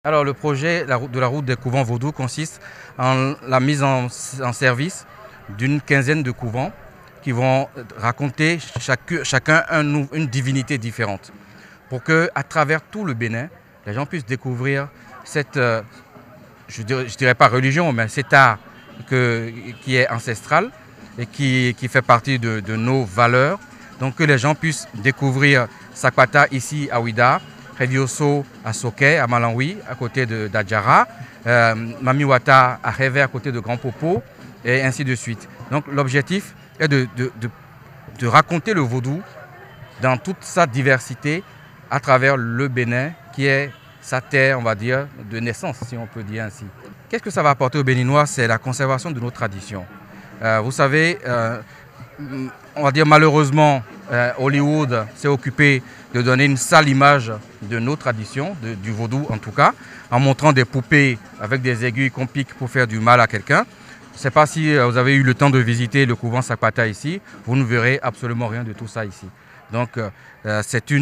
Alors le projet de la route des couvents vaudous consiste en la mise en service d'une quinzaine de couvents qui vont raconter chacun une divinité différente pour que, à travers tout le Bénin, les gens puissent découvrir cette, je dirais pas religion, mais cet art qui est ancestral et qui fait partie de nos valeurs. Donc que les gens puissent découvrir Sakpata ici à Ouida, Revioso à Soké, à Malanwi, à côté d'Adjara, Mamiwata à Révé, à côté de Grand Popo, et ainsi de suite. Donc l'objectif est de raconter le vaudou dans toute sa diversité à travers le Bénin, qui est sa terre, on va dire, de naissance, si on peut dire ainsi. Qu'est-ce que ça va apporter aux Béninois? C'est la conservation de nos traditions. Vous savez, on va dire malheureusement, Hollywood s'est occupé de donner une sale image de nos traditions, du vaudou en tout cas, en montrant des poupées avec des aiguilles qu'on pique pour faire du mal à quelqu'un. Je ne sais pas si vous avez eu le temps de visiter le couvent Sakpata ici, vous ne verrez absolument rien de tout ça ici. Donc c'est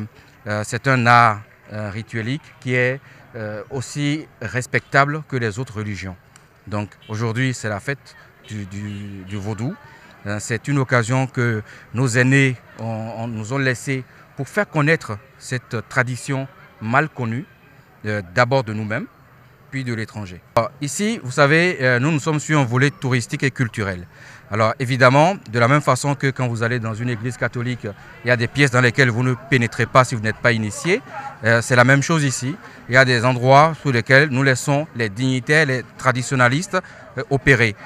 un art rituelique qui est aussi respectable que les autres religions. Donc aujourd'hui c'est la fête du vaudou. C'est une occasion que nos aînés nous ont laissée pour faire connaître cette tradition mal connue, d'abord de nous-mêmes, puis de l'étranger. Ici, vous savez, nous sommes sur un volet touristique et culturel. Alors évidemment, de la même façon que quand vous allez dans une église catholique, il y a des pièces dans lesquelles vous ne pénétrez pas si vous n'êtes pas initié. C'est la même chose ici. Il y a des endroits sur lesquels nous laissons les dignitaires, les traditionalistes opérer.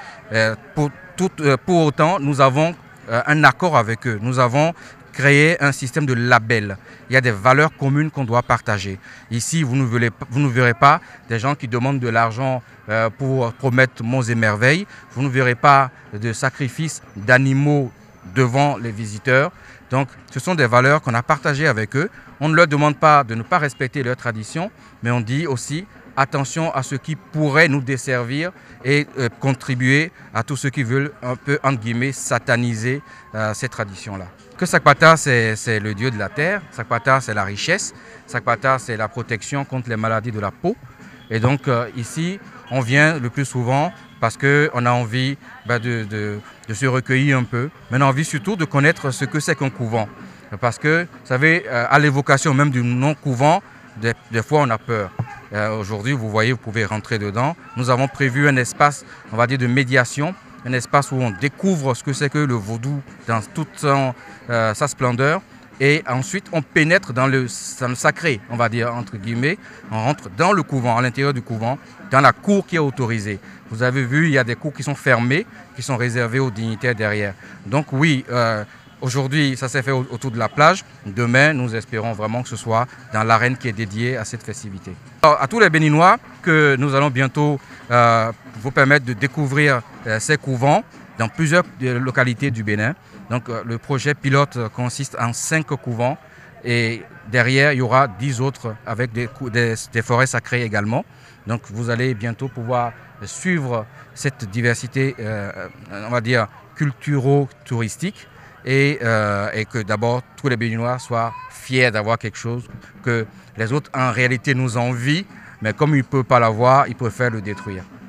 Pour autant, nous avons un accord avec eux. Nous avons créé un système de labels. Il y a des valeurs communes qu'on doit partager. Ici, vous ne verrez pas des gens qui demandent de l'argent pour promettre monts et merveilles. Vous ne verrez pas de sacrifices d'animaux devant les visiteurs. Donc, ce sont des valeurs qu'on a partagées avec eux. On ne leur demande pas de ne pas respecter leurs traditions, mais on dit aussi attention à ce qui pourrait nous desservir et contribuer à tous ceux qui veulent un peu, entre guillemets, sataniser ces traditions-là. Que Sakpata, c'est le dieu de la terre, Sakpata, c'est la richesse, Sakpata, c'est la protection contre les maladies de la peau. Et donc ici, on vient le plus souvent parce qu'on a envie de se recueillir un peu, mais on a envie surtout de connaître ce que c'est qu'un couvent. Parce que, vous savez, à l'évocation même du non-couvent, des fois on a peur. Aujourd'hui, vous voyez, vous pouvez rentrer dedans. Nous avons prévu un espace, on va dire, de médiation, un espace où on découvre ce que c'est que le vaudou dans toute sa splendeur. Et ensuite, on pénètre dans le sacré, on va dire, entre guillemets. On rentre dans le couvent, à l'intérieur du couvent, dans la cour qui est autorisée. Vous avez vu, il y a des cours qui sont fermés, qui sont réservés aux dignitaires derrière. Donc oui, aujourd'hui, ça s'est fait autour de la plage. Demain, nous espérons vraiment que ce soit dans l'arène qui est dédiée à cette festivité. Alors, à tous les Béninois, que nous allons bientôt vous permettre de découvrir ces couvents dans plusieurs localités du Bénin. Donc, le projet pilote consiste en 5 couvents et derrière, il y aura 10 autres avec des forêts sacrées également. Donc, vous allez bientôt pouvoir suivre cette diversité, on va dire, culturo-touristique. Et que d'abord tous les Béninois soient fiers d'avoir quelque chose que les autres en réalité nous envient, mais comme ils ne peuvent pas l'avoir, ils préfèrent le détruire.